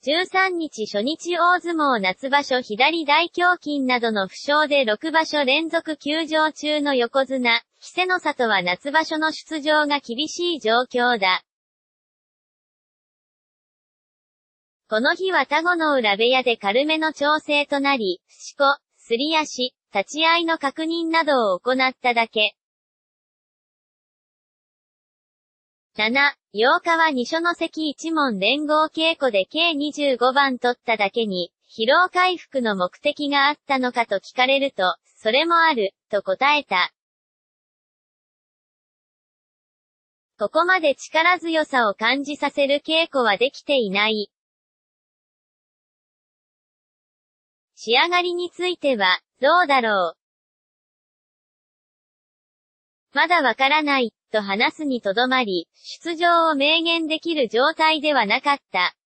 13日初日大相撲夏場所左大胸筋などの負傷で6場所連続休場中の横綱、稀勢の里は夏場所の出場が厳しい状況だ。この日は田子の浦部屋で軽めの調整となり、しこ、すり足、立ち合いの確認などを行っただけ。7、8日は二所ノ関一門連合稽古で計25番取っただけに、疲労回復の目的があったのかと聞かれると、それもある、と答えた。ここまで力強さを感じさせる稽古はできていない。仕上がりについては、どうだろう。まだわからない、と話すにとどまり、出場を明言できる状態ではなかった。